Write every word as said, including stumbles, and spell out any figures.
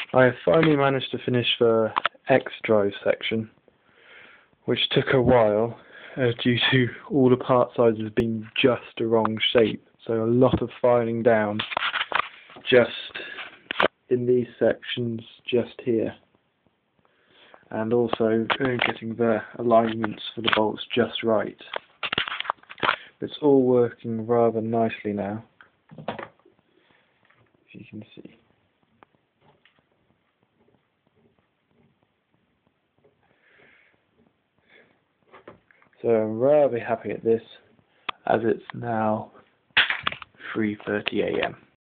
I have finally managed to finish the X drive section, which took a while uh, due to all the part sizes being just the wrong shape. So a lot of filing down just in these sections just here, and also uh, getting the alignments for the bolts just right. It's all working rather nicely now, if you can see. So I'm rather happy at this, as it's now three thirty a m